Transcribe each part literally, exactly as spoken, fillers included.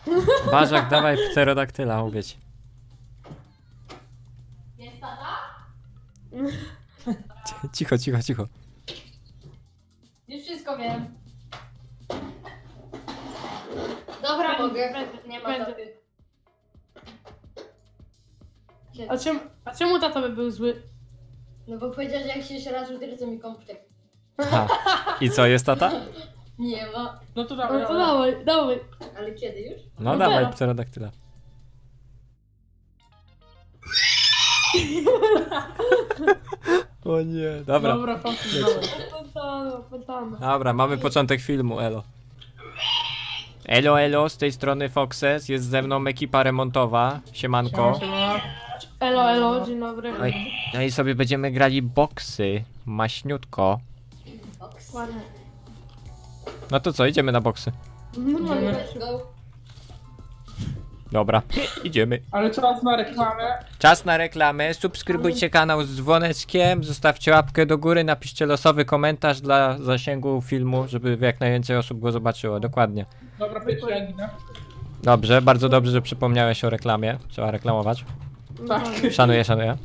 Bażak, dawaj pterodaktyla, mówię ci. Jest tata? Cicho, cicho, cicho. Już wszystko wiem. Dobra, mogę. Nie ma Będę. taty. A czemu, a czemu tata by był zły? No bo powiedział, że jak się jeszcze raz uderzy, to mi komputer. Aha. I co, jest tata? Nie ma. No to dawaj, no to dawaj, dawaj. Ale kiedy już? No, No dawaj teraz. pterodaktyla. O nie, dobra. Dobra, faktycznie, dawaj. Fontana, fontana. Dobra, mamy początek filmu, elo. Elo, elo, z tej strony Foxes, jest ze mną ekipa remontowa, siemanko. Elo, elo, dzień dobry. No i, no i sobie będziemy grali boksy, maśniutko. Box. Ładnie. No to co, idziemy na boksy. Normalnie. Let's go. Dobra, idziemy. Ale czas na reklamę. Czas na reklamę, subskrybujcie kanał z dzwoneczkiem, zostawcie łapkę do góry, napiszcie losowy komentarz dla zasięgu filmu, żeby jak najwięcej osób go zobaczyło, dokładnie. Dobra, pierwszy ja ginę. Dobrze, bardzo dobrze, że przypomniałeś o reklamie, trzeba reklamować. Tak. Szanuję, szanuję.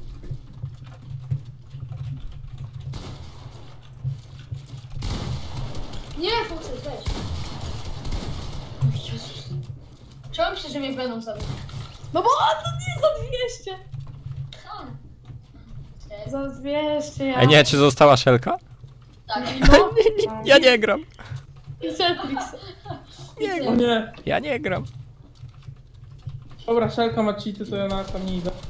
Nie, Foxy, weź. Jezus. Czemu myślisz, że mnie będą sobie? No bo on to nie za dwieście. Co? Cztery. Za dwieście, ja. Ej, nie, czy została szelka? Tak. No. Ja nie gram. I Celtrix. O nie. Ja nie gram. Dobra, Szelka ma cheaty, to ja na tam nie idę.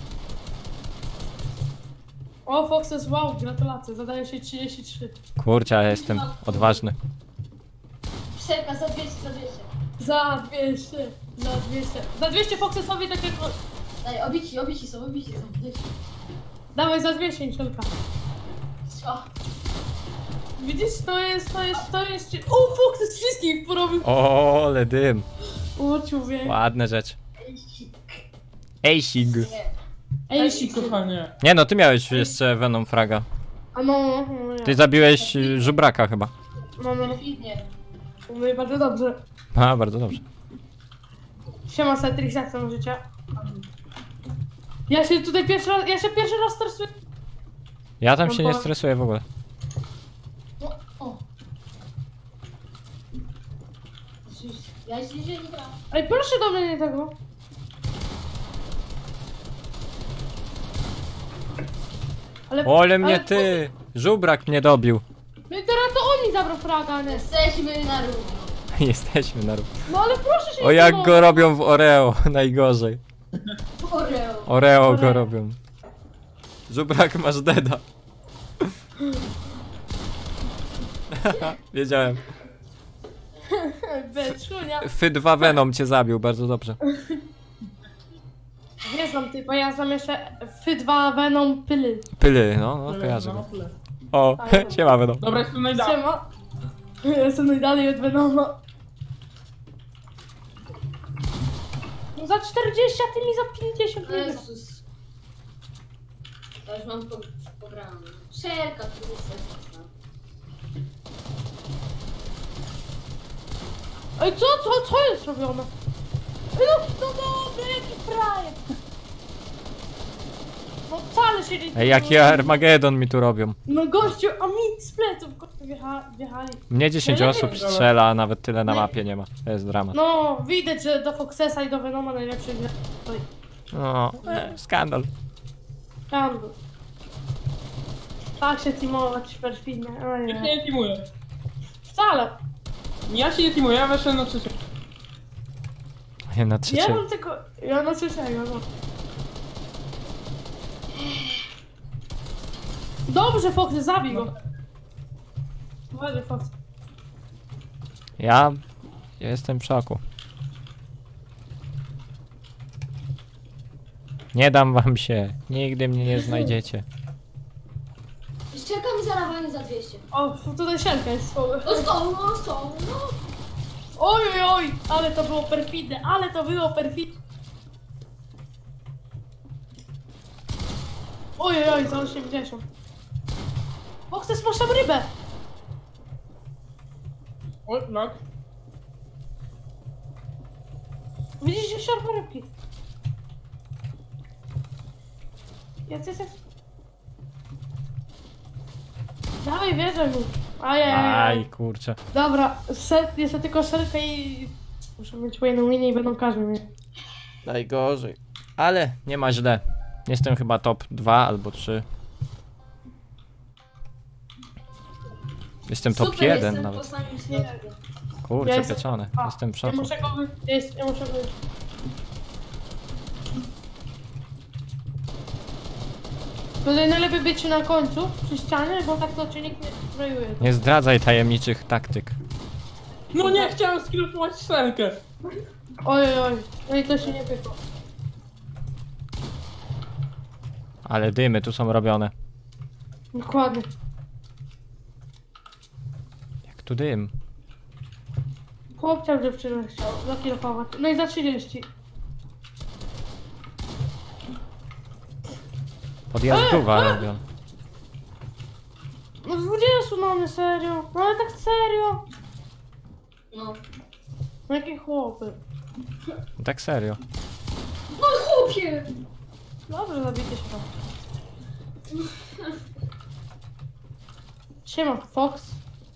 O, Foxes, wow, gratulacje, zadaje się trzydzieści trzy. Kurczę, ja jestem odważny. Wszelka za dwieście, za dwieście. Za dwieście, za dwieście. Za dwieście Foxesowi tak jak... Daj, obici, obici są, obici są. Daj. Dawaj za dwieście, Michelka. O, Widzisz, to jest, to jest, to jest... O, Foxes wszystkich porobił. O, ale dym. O, człowiek. Ładne rzeczy. sik. Ejsig. Nie. Ej, Ej, siku. kochanie. Nie no, ty miałeś jeszcze Venom Fraga. A no, no, no, Ty ja. zabiłeś y, żubraka chyba. no, no, Perfidnie. no i bardzo dobrze. A, bardzo dobrze. Siema, Celtrix, jak tam życie? Ja się tutaj pierwszy raz, ja się pierwszy raz stresuję. Ja tam No się bo- nie stresuję w ogóle. No, o. Jezus, ja się nie gram. Ej, proszę do mnie nie tego. Ale, O, ale mnie ale- ty! Żubrak mnie dobił. No i teraz to on mi zabrał fraga, nie? Jesteśmy na równi. Jesteśmy na ró- No ale proszę się O, nie jak denerwować. go robią w Oreo, najgorzej. Oreo. Oreo go Oreo. robią. Żubrak, masz deda. Wiedziałem. Beczunia. Fy dwa Venom cię zabił, bardzo dobrze. Nie znam typa, ja znam jeszcze F dwa Venom Pyly. Pyly, no, no kojarzę No, go. tyle. O, siema Venom. Dobra, jestem najdalej. Siema. Ja jestem najdalej od Venoma. No za czterdzieści, a ty mi za pięćdziesiąt nie grasz. Jezus. Ja już mam po, pobrane. Szerka, tu jest. Ej, co, co, co jest robione? Ej, no, no dobra, jaki frajer. No wcale się nie... Ej, jaki Armagedon mi tu robią. No gościu, a mi z pleców go- wjecha, wjechali. Mnie dziesięć Ja nie osób wiem. strzela, a nawet tyle na mapie nie ma. To jest dramat. No, widać, że do Foxesa i do Venoma najlepszy gra. Oj, No, e, skandal. Kandu. Tak się teamować perfidnie, o Ja się nie. nie teamuję. Wcale. Ja się nie teamuję, ja weszłem na trzecie. Nie na Ja trzecie. mam tylko... Ja na trzeciego, no. Dobrze, Foxy, zabij go. Uważaj, Fox. Ja... ja jestem w szoku. Nie dam wam się. Nigdy mnie nie znajdziecie. Szczelka mi zarawanie za dwieście. O, tutaj sielka jest słowo. No są, no są, no. Oj, oj, oj, ale to było perfidne, ale to było perfidne. Oj, oj, oj, za osiemdziesiąt. Foxes, masz tam rybę. O, no. Widzicie szarpę rybki? Jest, jest, jest. Dawaj, wierzę mu. Ajajaj. Aj, kurczę. Dobra, set, jest tylko szelka i... Muszę mieć po jedną linię i będą każdy mieć. Najgorzej. Ale nie ma źle. Jestem chyba top dwa albo trzy. Jestem top Super, jeden jestem nawet. po samym środku. Kurczę, Ja jestem- pieczone. A, Jestem w Ja szoku. muszę go wy... Ja, jest, ja muszę go... Tutaj najlepiej być na końcu, przy ścianie, bo tak to cię nikt nie sprayuje. Nie zdradzaj tajemniczych taktyk. No nie, chciałem skillować szelkę. Oj, oj, oj. No i to się nie pykło. Ale dymy tu są robione. Dokładnie. Jak tu dym. Chłopcia dziewczynę chciał zakierować. No i za trzydzieści. Podjazdowa robią. No dwadzieścia mamy, serio. No ale tak serio. No. No jakie chłopy. Tak serio. No chłopie! Dobrze, zabijcie się tam. Siema, Fox.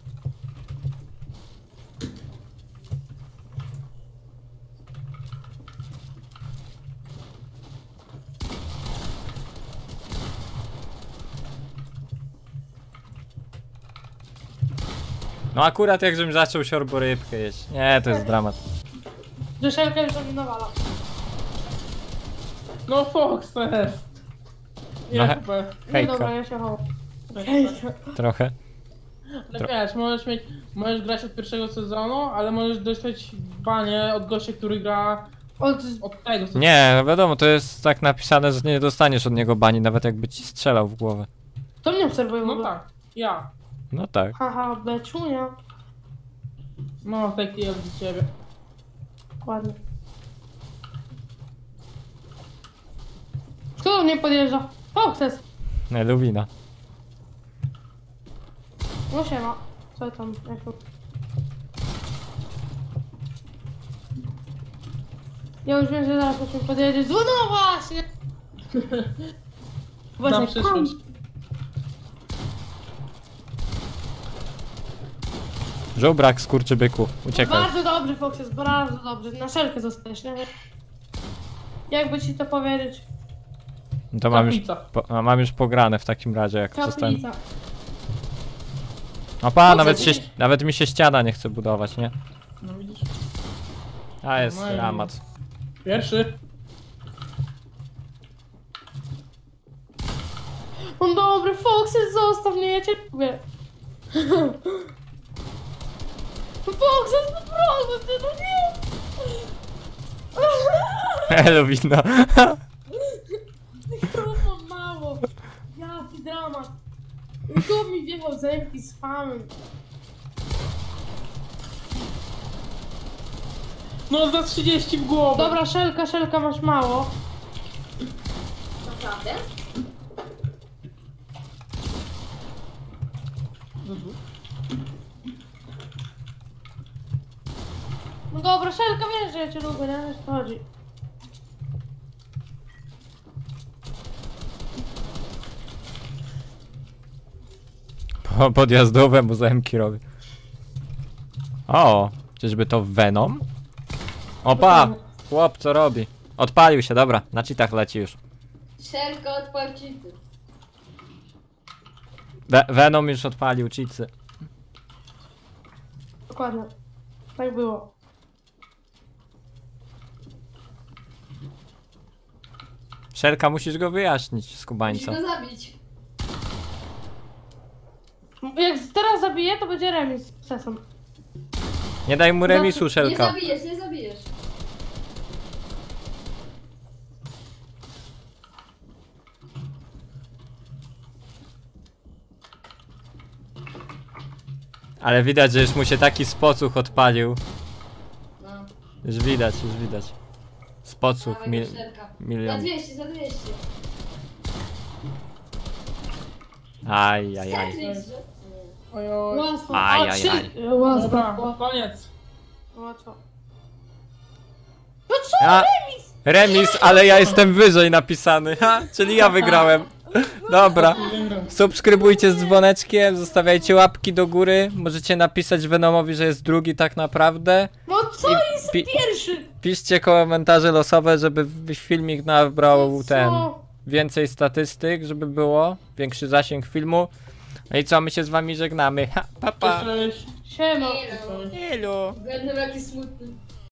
No akurat jak żebym zaczął siorborybkę jeść. Nie, to jest dramat. Duszelka już mi nawala. No Fox to jest. No he- Jakby. No Hejka. dobra, ja się chowam. Trochę. Ale wiesz, możesz mieć, możesz grać od pierwszego sezonu, ale możesz dostać banie od gościa, który gra Od... od tego sezonu. Nie, no wiadomo, to jest tak napisane, że nie dostaniesz od niego bani, nawet jakby ci strzelał w głowę. To mnie obserwuje w No ogóle. tak, ja. No tak. Haha, beczunia. No taki od ciebie. Ładnie. Kto do mnie podjeżdża? Foxes. Nie, Luwina. No siema. Co tam? Jak to? Ja już wiem, że zaraz musimy podjeżdżać. No właśnie! Na Właśnie, przyszłość. Żubrak, skurczybyku. Uciekaj. Bardzo dobrze, Foxes, bardzo dobrze. Na szelkę zostajesz, nie? Jakby ci to powiedzieć? To mam już, Kaplica. po, a mam już pograne w takim razie, jak zostałem. Kaplica. Opa, Po nawet, co się, ty- nawet mi się ściana nie chce budować, nie? No widzisz. A jest No i- dramat. Pierwszy. On dobry, Foxes, zostaw mnie, ja cię lubię. Foxes, no proszę cię, no nie! Luwina. Chyba mało. Jaki dramat. Kto mi wjechał zębki z famem? No za trzydzieści w głowę. Dobra, szelka, szelka, masz mało. Naprawdę? No dobra, szelka, wiesz, że ja cię lubię, nie? Wiesz, co chodzi. Po, podjazdowemu zemki robię. O, czyżby to Venom? Opa! Chłop, co robi? Odpalił się, dobra, na cheatach leci już. Szelka od pławczycy. Ve Venom już odpalił cheatsy. Dokładnie. Tak było. Szelka, musisz go wyjaśnić, Musi skubańca. go zabić. Jak teraz zabiję, to będzie remis z sesem. Nie daj mu remisu, Nie Szelka. zabijesz, nie zabijesz. Ale widać, że już mu się taki spocuch odpalił. No. Już widać, już widać. Spocuch, Dawaj mil, go, Szelka. Za milion. dwieście, za dwieście. Aj, aj, aj. Setris, że... Oj, oj. Łatwo. Aj, A, aj, trzy- aj. Łatwo. Dobra, łatwo, koniec. łatwo. No co? A, remis, ale ja jestem wyżej napisany, ha, czyli ja wygrałem. Dobra, subskrybujcie z dzwoneczkiem, zostawiajcie łapki do góry, możecie napisać Venomowi, że jest drugi tak naprawdę. No co I jest pi- pierwszy? Piszcie komentarze losowe, żeby filmik nabrał No co? ten więcej statystyk, żeby było większy zasięg filmu. No i co, my się z wami żegnamy. Ha, pa, pa. Cześć. Siema. Nie no, Elo. będę jakiś smutny.